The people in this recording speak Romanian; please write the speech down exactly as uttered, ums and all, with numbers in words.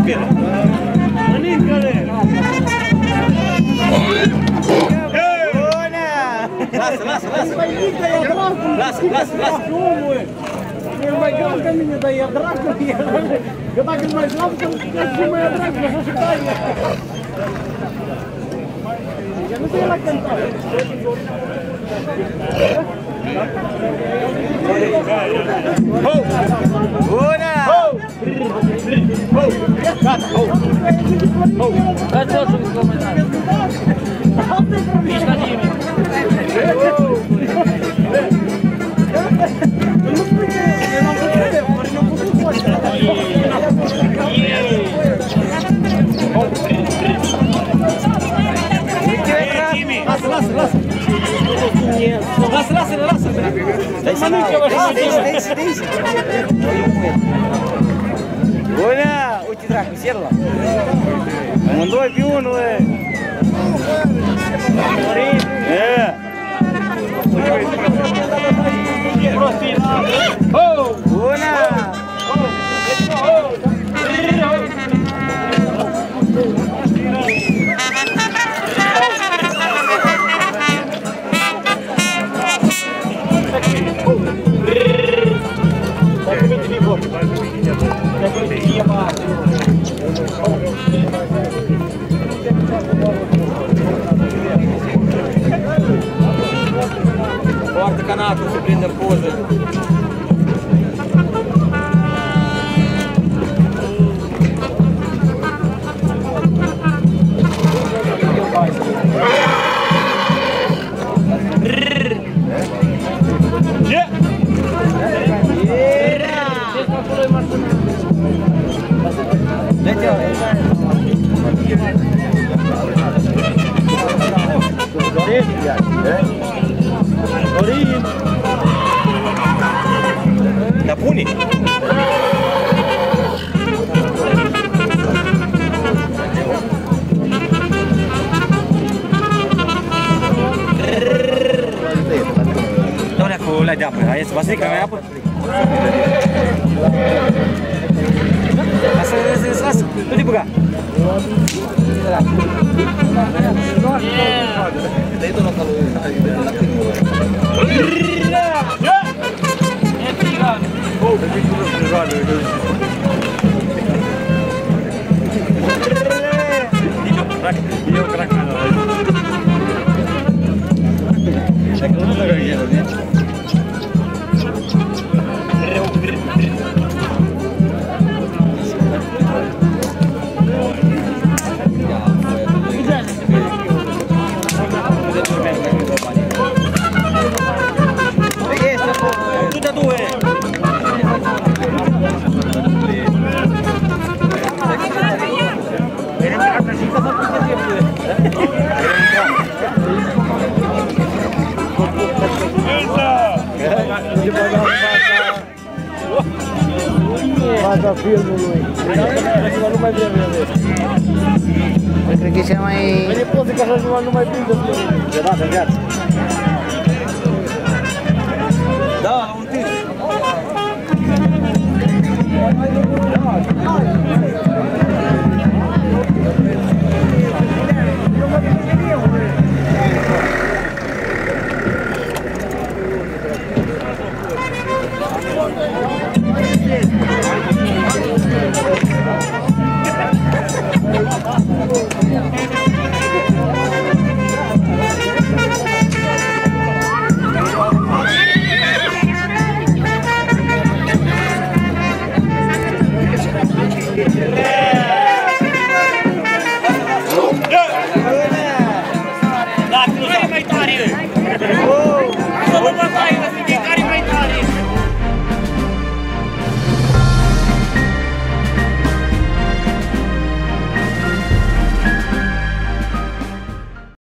bine. Mănâncă-le! Lasă, lasă, lasă! Lasă, lasă, lasă! E mai grav ca mine, dar e dracu, că dacă e mai grav, că și mai e dracu, așa și taie. Eu nu știu la cântare. Bună! Gata! Dați o să-mi comentați! Ești ca Jimmy! Nu spui că eu n-am putut telefon, nu am putut foaște. Lasă, lasă, lasă! Lasă, lasă, lasă! Mănâncă-vă și mănâncă-vă! Stai, stai, stai! Bună! Uite, dracu, serla! Amândoi pe unul, e! Florin! E! Bună! Poartă canatul să prindă poză. Florin! Da pune! Dă-o cu ulei de apă, hai să vă strică mai apă? Lasă, lasă, lasă, nu te băga! Dai tu local la clipuri. E frigan. Oh, de ce nu frigan? Dio, crack, dio crack. Ce că nu dă gel, nici. Fața filmului. Nu mai vrem eu. Cred că e cea mai... Vine poze că așa nu mai prinde filmul. De dată în viață. Da, un tir.